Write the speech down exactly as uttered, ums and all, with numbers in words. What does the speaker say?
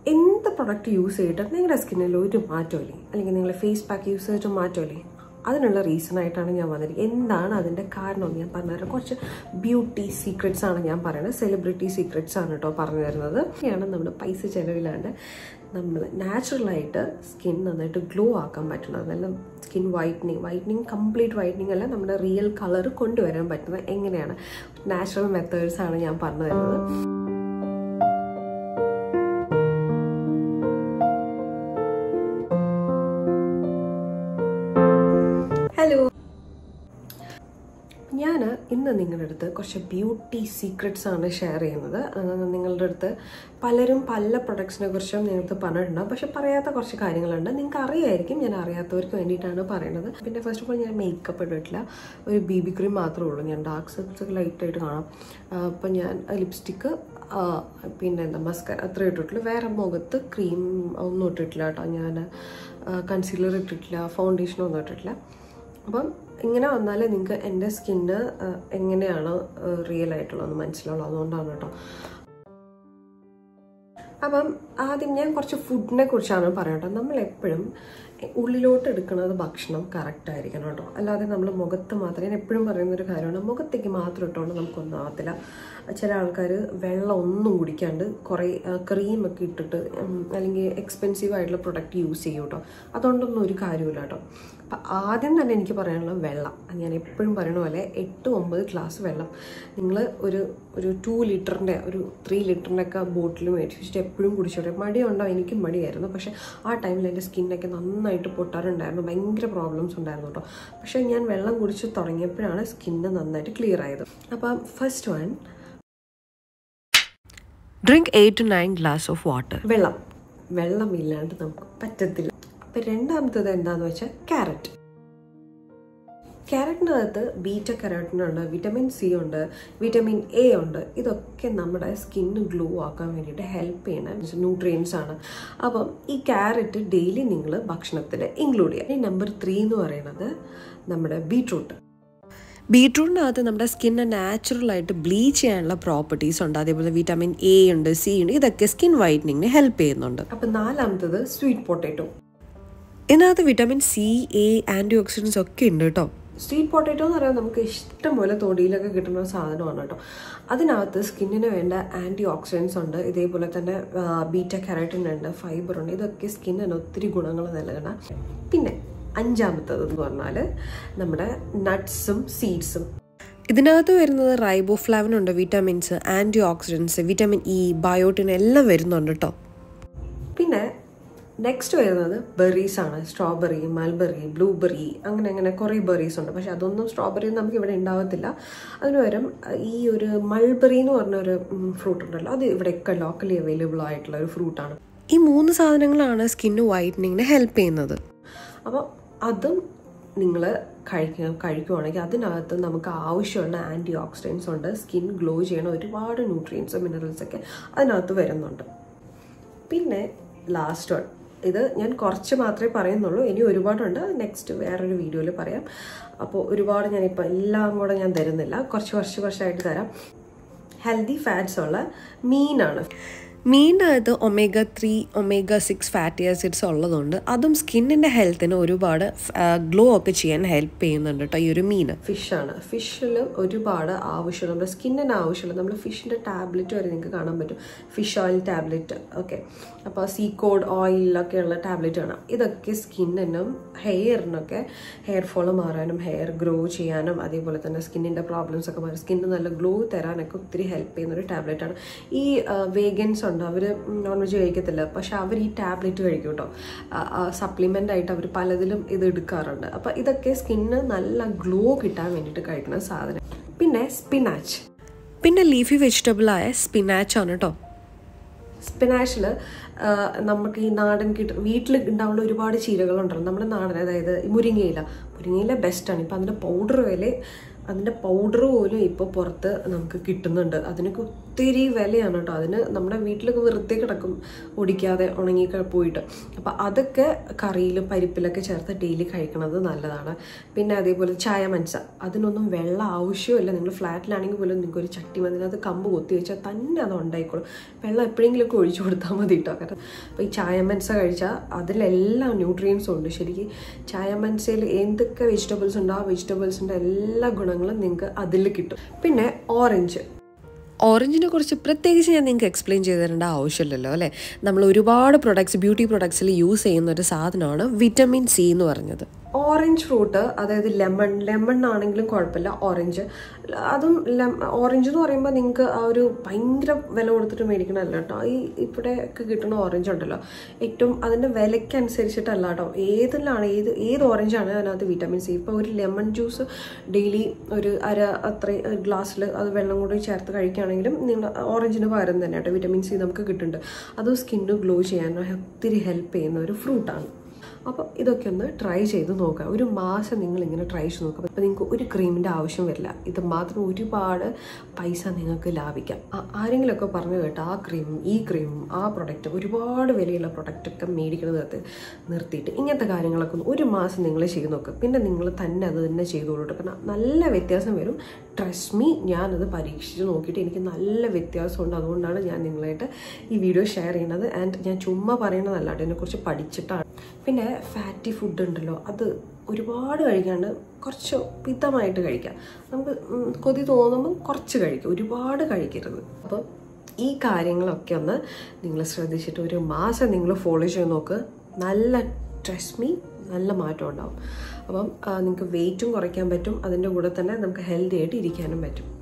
എന്ത് product use ചെയ്തിട്ട് നിങ്ങളുടെ സ്കിന്നിൽ ഒരു മാറ്റമില്ലേ, അല്ലെങ്കിൽ നിങ്ങൾ ഫേസ് പാക്ക് യൂസ് ചെയ്തിട്ട് മാറ്റമില്ലേ, അതിനുള്ള റീസൺ ആയിട്ടാണ് ഞാൻ വന്നിരിക്കുന്നത്. എന്താണ് അതിൻ്റെ കാരണം ഞാൻ പറഞ്ഞുതരാം. കുറച്ച് ബ്യൂട്ടി സീക്രറ്റ്സ് ആണ് ഞാൻ പറയുന്നത്, സെലിബ്രിറ്റി സീക്രറ്റ്സ് ആണ് കേട്ടോ പറഞ്ഞു തരുന്നത്. ഇങ്ങനെയാണ് നമ്മുടെ പൈസ ചിലവിലാണ്ട് നമ്മൾ നാച്ചുറലായിട്ട് സ്കിൻ നന്നായിട്ട് ഗ്ലോ ആക്കാൻ പറ്റുന്നത്. നല്ല skin whitening whitening complete whitening അല്ല, നമ്മുടെ റിയൽ കളർ കൊണ്ടുവരാൻ പറ്റുന്നത് എങ്ങനെയാണ്, നാച്ചുറൽ മെത്തേഡ്സ് ആണ് ഞാൻ പറഞ്ഞു തരുന്നത്. ഹലോ, ഞാൻ ഇന്ന് നിങ്ങളുടെ അടുത്ത് കുറച്ച് ബ്യൂട്ടി സീക്രറ്റ്സ് ആണ് ഷെയർ ചെയ്യുന്നത്. നിങ്ങളുടെ അടുത്ത് പലരും പല പ്രൊഡക്ട്സിനെ കുറിച്ചും നിങ്ങൾക്ക് പറഞ്ഞിട്ടുണ്ടാകും, പക്ഷെ പറയാത്ത കുറച്ച് കാര്യങ്ങളുണ്ട്. നിങ്ങൾക്ക് അറിയായിരിക്കും, ഞാൻ അറിയാത്തവർക്ക് വേണ്ടിയിട്ടാണ് പറയുന്നത്. പിന്നെ ഫസ്റ്റ് ഓഫ് ഓൾ ഞാൻ മേക്കപ്പ് ഇട്ടിട്ടില്ല, ഒരു ബി ബി ക്രീം മാത്രമേ ഉള്ളൂ. ഞാൻ ഡാർക്ക് സർക്കിൾസ് ലൈറ്റായിട്ട് കാണാം. അപ്പം ഞാൻ ലിപ്സ്റ്റിക്ക് പിന്നെ എന്താ മസ്കാര അത്ര ഇട്ടിട്ടുള്ളൂ. വേറെ മുഖത്ത് ക്രീം ഒന്നും ഇട്ടിട്ടില്ല കേട്ടോ. ഞാൻ കൺസീലർ ഇട്ടിട്ടില്ല, ഫൗണ്ടേഷൻ ഒന്നും ഇട്ടിട്ടില്ല. അപ്പം ഇങ്ങനെ വന്നാലേ നിങ്ങൾക്ക് എൻ്റെ സ്കിന്ന് എങ്ങനെയാണ് റിയൽ ആയിട്ടുള്ളതെന്ന് മനസ്സിലാവുള്ളൂ. അതുകൊണ്ടാണ് കേട്ടോ. അപ്പം ആദ്യം ഞാൻ കുറച്ച് ഫുഡിനെ കുറിച്ചാണ് പറയട്ടോ. നമ്മളെപ്പോഴും ഉള്ളിലോട്ട് എടുക്കുന്നത് ഭക്ഷണം കറക്റ്റ് ആയിരിക്കണം കേട്ടോ. അല്ലാതെ നമ്മൾ മുഖത്ത് മാത്രം, ഞാൻ എപ്പോഴും പറയുന്നൊരു കാര്യമാണ്, മുഖത്തേക്ക് മാത്രം ഇട്ടുകൊണ്ട് നമുക്കൊന്നും ആകത്തില്ല. ചില ആൾക്കാർ വെള്ളം ഒന്നും കുടിക്കാണ്ട് കുറേ ക്രീമൊക്കെ ഇട്ടിട്ട് അല്ലെങ്കിൽ എക്സ്പെൻസീവ് ആയിട്ടുള്ള പ്രൊഡക്റ്റ് യൂസ് ചെയ്യും കേട്ടോ. അതുകൊണ്ടൊന്നും ഒരു കാര്യമില്ല കേട്ടോ. അപ്പം ആദ്യം തന്നെ എനിക്ക് പറയാനുള്ളത് വെള്ളം. ഞാൻ എപ്പോഴും പറയണ പോലെ എട്ട് ഒമ്പത് ഗ്ലാസ് വെള്ളം നിങ്ങൾ ഒരു ഒരു ടു ലിറ്ററിൻ്റെ ഒരു ത്രീ ലിറ്ററിൻ്റെ ഒക്കെ ബോട്ടിൽ മേടിച്ചിട്ട് എപ്പോഴും കുടിച്ചോട്ടെ. മടിയുണ്ടോ? എനിക്കും മടിയായിരുന്നു. പക്ഷേ ആ ടൈമിൽ എൻ്റെ സ്കിന്നൊക്കെ നന്നായിട്ട് പൊട്ടാറുണ്ടായിരുന്നു, ഭയങ്കര പ്രോബ്ലംസ് ഉണ്ടായിരുന്നു കേട്ടോ. പക്ഷേ ഞാൻ വെള്ളം കുടിച്ച് തുടങ്ങിയപ്പോഴാണ് സ്കിന്ന് നന്നായിട്ട് ക്ലിയർ ആയത്. അപ്പം first one, drink eight to nine glass of water. വെള്ളം വെള്ളമില്ലാണ്ട് നമുക്ക് പറ്റത്തില്ല. അപ്പം രണ്ടാമത്തത് എന്താണെന്ന് വെച്ചാൽ ക്യാരറ്റ്. ക്യാരറ്റിനകത്ത് ബീറ്റ കരോട്ടിനുണ്ട്, വിറ്റമിൻ സി ഉണ്ട്, വിറ്റമിൻ എ ഉണ്ട്. ഇതൊക്കെ നമ്മുടെ സ്കിന്ന് ഗ്ലോ ആക്കാൻ വേണ്ടിയിട്ട് ഹെൽപ്പ് ചെയ്യുന്ന ന്യൂട്രിയൻസ് ആണ്. അപ്പം ഈ ക്യാരറ്റ് ഡെയിലി നിങ്ങൾ ഭക്ഷണത്തിൽ ഇൻക്ലൂഡ് ചെയ്യുക. ഈ നമ്പർ ത്രീ എന്ന് പറയുന്നത് നമ്മുടെ ബീട്രൂട്ട്. ബീട്രൂട്ടിനകത്ത് നമ്മുടെ സ്കിന്നെ നാച്ചുറലായിട്ട് ബ്ലീച്ച് ചെയ്യാനുള്ള പ്രോപ്പർട്ടീസ് ഉണ്ട്. അതേപോലെ വിറ്റാമിൻ എ ഉണ്ട്, സി ഉണ്ട്. ഇതൊക്കെ സ്കിൻ വൈറ്റനിങ്ങിന് ഹെൽപ്പ് ചെയ്യുന്നുണ്ട്. അപ്പം നാലാമത്തത് സ്വീറ്റ് പൊട്ടാറ്റോ. ഇതിനകത്ത് vitamin C, A, antioxidants ഒക്കെ ഉണ്ട് കേട്ടോ. സ്വീറ്റ് പൊട്ടാറ്റോ എന്ന് പറയുന്നത് നമുക്ക് ഇഷ്ടം പോലെ തൊടിയിലൊക്കെ കിട്ടുന്ന സാധനമാണ് കേട്ടോ. അതിനകത്ത് സ്കിന്നിന് വേണ്ട ആൻറ്റി ഓക്സിഡൻസ് ഉണ്ട്. ഇതേപോലെ തന്നെ ബീറ്റ കരോട്ടിൻ ഉണ്ട്, ഫൈബർ ഉണ്ട്. ഇതൊക്കെ സ്കിന്നിന് ഒത്തിരി ഗുണങ്ങൾ നൽകണം. പിന്നെ അഞ്ചാമത്തത് എന്ന് പറഞ്ഞാൽ നമ്മുടെ നട്ട്സും സീഡ്സും. ഇതിനകത്ത് വരുന്നത് റൈബോഫ്ലാവിൻ ഉണ്ട്, vitamins, antioxidants, vitamin E, biotin എല്ലാം വരുന്നുണ്ട് കേട്ടോ. പിന്നെ നെക്സ്റ്റ് വരുന്നത് ബെറീസ് ആണ്. സ്ട്രോബെറി, മൽബെറി, ബ്ലൂബെറി, അങ്ങനെ അങ്ങനെ കുറേ ബെറീസ് ഉണ്ട്. പക്ഷെ അതൊന്നും സ്ട്രോബെറി നമുക്ക് ഇവിടെ ഉണ്ടാവത്തില്ല. അതിന് പകരം ഈ ഒരു മൾബെറി എന്ന് പറഞ്ഞൊരു ഫ്രൂട്ട് ഉണ്ടല്ലോ, അത് ഇവിടെയൊക്കെ ലോക്കലി അവൈലബിൾ ആയിട്ടുള്ള ഒരു ഫ്രൂട്ടാണ്. ഈ മൂന്ന് സാധനങ്ങളാണ് സ്കിന്ന് വൈറ്റനിങ്ങിന് ഹെൽപ്പ് ചെയ്യുന്നത്. അപ്പോൾ അതും നിങ്ങൾ കഴിക്കുക കഴിക്കുവാണെങ്കിൽ അതിനകത്ത് നമുക്ക് ആവശ്യമുള്ള ആൻറ്റി ഓക്സിഡൻസ് ഉണ്ട്. സ്കിൻ ഗ്ലോ ചെയ്യണ ഒരുപാട് ന്യൂട്രിയൻസ്, മിനറൽസൊക്കെ അതിനകത്ത് വരുന്നുണ്ട്. പിന്നെ ലാസ്റ്റ് വൺ, ഇത് ഞാൻ കുറച്ച് മാത്രമേ പറയുന്നുള്ളൂ, ഇനി ഒരുപാടുണ്ട്. നെക്സ്റ്റ് വേറൊരു വീഡിയോയിൽ പറയാം. അപ്പോൾ ഒരുപാട് ഞാനിപ്പോൾ എല്ലാം കൂടെ ഞാൻ തരുന്നില്ല, കുറച്ച് കുറച്ച് കുറച്ചായിട്ട് തരാം. ഹെൽത്തി ഫാറ്റ്സ് ഉള്ള മീനാണ്. മീനിൻ്റെ അകത്ത് omega three, omega six fatty acids ഉള്ളതുകൊണ്ട് അതും സ്കിന്നിൻ്റെ ഹെൽത്തിന് ഒരുപാട് ഗ്ലോ ഒക്കെ ചെയ്യാൻ ഹെൽപ്പ് ചെയ്യുന്നുണ്ട് കേട്ടോ ഈ ഒരു മീൻ. ഫിഷാണ്. ഫിഷിലും ഒരുപാട് ആവശ്യമുള്ള, നമ്മുടെ സ്കിന്നിന് ആവശ്യമുള്ള, നമ്മൾ ഫിഷിൻ്റെ ടാബ്ലറ്റ് വരെ നിങ്ങൾക്ക് കാണാൻ പറ്റും. Fish oil tablet. ഓക്കെ, അപ്പോൾ സീക്കോഡ് ഓയിലൊക്കെ ഉള്ള ടാബ്ലറ്റ് കാണാം. ഇതൊക്കെ സ്കിന്നിനും ഹെയറിനൊക്കെ ഹെയർ ഫോള് മാറാനും ഹെയർ ഗ്രോ ചെയ്യാനും അതേപോലെ തന്നെ സ്കിന്നിൻ്റെ പ്രോബ്ലംസ് ഒക്കെ മാറി സ്കിന്നിന് നല്ല ഗ്ലോ തരാനൊക്കെ ഒത്തിരി ഹെൽപ്പ് ചെയ്യുന്ന ഒരു ടാബ്ലറ്റാണ്. ഈ വേഗൻസ് ഉണ്ട്, അവർ നോൺ വെജ് കഴിക്കത്തില്ല, പക്ഷെ അവർ ഈ ടാബ്ലറ്റ് കഴിക്കും കേട്ടോ. സപ്ലിമെൻ്റ് ആയിട്ട് അവർ പലതിലും ഇത് എടുക്കാറുണ്ട്. അപ്പോൾ ഇതൊക്കെ സ്കിന്നിന് നല്ല ഗ്ലോ കിട്ടാൻ വേണ്ടിയിട്ട് കഴിക്കുന്ന സാധനം. പിന്നെ സ്പിനാച്ച്. പിന്നെ ലീഫി വെജിറ്റബിളായ സ്പിനാച്ച് ആണ് കേട്ടോ. സ്പിനാച്ചിൽ നമുക്ക് ഈ നാടൻ കിട്ട വീട്ടിൽ ഉണ്ടാവുന്ന ഒരുപാട് ചീരകളുണ്ടല്ലോ നമ്മുടെ നാടൻ, അതായത് മുരിങ്ങയില. മുരിങ്ങയില ബെസ്റ്റാണ്. ഇപ്പം അതിൻ്റെ പൗഡർ വില അതിൻ്റെ പൗഡർ പോലും ഇപ്പോൾ പുറത്ത് നമുക്ക് കിട്ടുന്നുണ്ട്. അതിനൊക്കെ ഒത്തിരി വിലയാണ് കേട്ടോ. അതിന് നമ്മുടെ വീട്ടിലൊക്കെ വെറുതെ കിടക്കും ഒടിക്കാതെ ഉണങ്ങിയൊക്കെ പോയിട്ട്. അപ്പോൾ അതൊക്കെ കറിയിലും പരിപ്പിലൊക്കെ ചേർത്ത് ഡെയിലി കഴിക്കണത് നല്ലതാണ്. പിന്നെ അതേപോലെ ചായ മനസ്സ, അതിനൊന്നും വെള്ളം ആവശ്യമില്ല. നിങ്ങൾ ഫ്ലാറ്റിലാണെങ്കിൽ പോലും നിങ്ങൾക്ക് ഒരു ചട്ടി മതി, അത് കമ്പ് കൊത്തി വെച്ചാൽ തന്നെ അത് ഉണ്ടായിക്കോളും. വെള്ളം എപ്പോഴെങ്കിലുമൊക്കെ ഒഴിച്ചു കൊടുത്താൽ മതി കേട്ടോ. കാരണം അപ്പോൾ ഈ ചായ മനസ്സ കഴിച്ചാൽ അതിലെല്ലാം ന്യൂട്രിയൻസും ഉണ്ട്. ശരിക്കും ചായ മനസ്സയിൽ എന്തൊക്കെ വെജിറ്റബിൾസ് ഉണ്ടോ ആ വെജിറ്റബിൾസിൻ്റെ എല്ലാ ഗുണങ്ങളും നിങ്ങൾക്ക് അതിൽ കിട്ടും. പിന്നെ ഓറഞ്ച്, ഓറഞ്ചിനെ കുറിച്ച് പ്രത്യേകിച്ച് ഞാൻ നിങ്ങൾക്ക് എക്സ്പ്ലെയിൻ ചെയ്ത് തരേണ്ട ആവശ്യമില്ലല്ലോ അല്ലേ. നമ്മൾ ഒരുപാട് പ്രൊഡക്ട്സ് ബ്യൂട്ടി പ്രൊഡക്ട്സിൽ യൂസ് ചെയ്യുന്ന ഒരു സാധനമാണ് വിറ്റമിൻ സി എന്ന് പറഞ്ഞത്. ഓറഞ്ച് ഫ്രൂട്ട്, അതായത് ലെമൺ ലെമൺ ആണെങ്കിലും കുഴപ്പമില്ല. ഓറഞ്ച്, അതും ഓറഞ്ച് എന്ന് പറയുമ്പോൾ നിങ്ങൾക്ക് ആ ഒരു ഭയങ്കര വില കൊടുത്തിട്ട് മേടിക്കണമല്ല കേട്ടോ. ഈ ഇവിടെ ഒക്കെ കിട്ടുന്ന ഓറഞ്ച് ഉണ്ടല്ലോ, ഏറ്റവും അതിൻ്റെ വിലയ്ക്കനുസരിച്ചിട്ടല്ല കേട്ടോ. ഏതിലാണ് ഏത് ഏത് ഓറഞ്ചാണ് അതിനകത്ത് വിറ്റാമിൻ സി. ഇപ്പോൾ ഒരു ലെമൺ ജ്യൂസ് ഡെയിലി ഒരു അര അത്രയും ഗ്ലാസ്സിൽ അത് വെള്ളം കൂടി ചേർത്ത് കഴിക്കുകയാണെങ്കിലും നിങ്ങൾ ഓറഞ്ചിന് പകരം തന്നെ കേട്ടോ വിറ്റാമിൻ സി നമുക്ക് കിട്ടുന്നുണ്ട്. അത് സ്കിന്ന് ഗ്ലോ ചെയ്യാൻ ഒത്തിരി ഹെൽപ്പ് ചെയ്യുന്ന ഒരു ഫ്രൂട്ടാണ്. അപ്പോൾ ഇതൊക്കെ ഒന്ന് ട്രൈ ചെയ്ത് നോക്കുക. ഒരു മാസം നിങ്ങളിങ്ങനെ ട്രൈ ചെയ്ത് നോക്കുക. അപ്പോൾ നിങ്ങൾക്ക് ഒരു ക്രീമിൻ്റെ ആവശ്യം വരില്ല. ഇത് മാത്രം ഒരുപാട് പൈസ നിങ്ങൾക്ക് ലാഭിക്കാം. ആരെങ്കിലുമൊക്കെ പറഞ്ഞു കേട്ടോ ആ ക്രീമും ഈ ക്രീമും ആ പ്രൊഡക്റ്റും ഒരുപാട് വിലയുള്ള പ്രൊഡക്റ്റൊക്കെ മേടിക്കുന്നത് നിർത്തിയിട്ട് ഇങ്ങനത്തെ കാര്യങ്ങളൊക്കെ ഒന്ന് ഒരു മാസം നിങ്ങൾ ചെയ്ത് നോക്കുക. പിന്നെ നിങ്ങൾ തന്നെ അത് തന്നെ ചെയ്തോളൂ. കാരണം നല്ല വ്യത്യാസം വരും. ട്രസ്റ്റ് മീ, ഞാനത് പരീക്ഷിച്ച് നോക്കിയിട്ട് എനിക്ക് നല്ല വ്യത്യാസമുണ്ട്. അതുകൊണ്ടാണ് ഞാൻ നിങ്ങളായിട്ട് ഈ വീഡിയോ ഷെയർ ചെയ്യുന്നത്. ആൻഡ് ഞാൻ ചുമ്മാ പറയുന്നതല്ല, അതിനെക്കുറിച്ച് പഠിച്ചിട്ടാണ്. പിന്നെ ഫാറ്റി ഫുഡ് ഉണ്ടല്ലോ, അത് ഒരുപാട് കഴിക്കാണ്ട് കുറച്ച് മിതമായിട്ട് കഴിക്കാം. നമുക്ക് കൊതി തോന്നുമ്പോൾ കുറച്ച് കഴിക്കുക, ഒരുപാട് കഴിക്കരുത്. അപ്പം ഈ കാര്യങ്ങളൊക്കെ ഒന്ന് നിങ്ങൾ ശ്രദ്ധിച്ചിട്ട് ഒരു മാസം നിങ്ങൾ ഫോളോ ചെയ്ത് നോക്ക്. നല്ല ട്രസ്റ്റ് മീ നല്ല മാറ്റം ഉണ്ടാവും. അപ്പം നിങ്ങൾക്ക് വെയിറ്റും കുറയ്ക്കാൻ പറ്റും, അതിൻ്റെ കൂടെ തന്നെ നമുക്ക് ഹെൽത്തി ആയിട്ട് ഇരിക്കാനും പറ്റും.